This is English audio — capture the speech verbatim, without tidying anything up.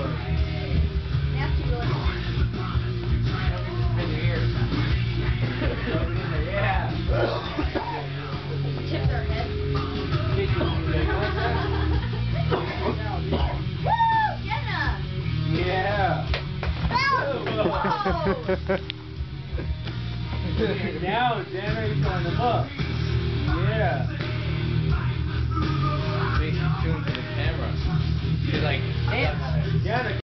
Nasty boy. Yeah. Tip their head. Woo! Jenna! Yeah. Now, Jenna, you're throwing them up. Yeah. Face tuned to the camera. You're like, damn. Jenna,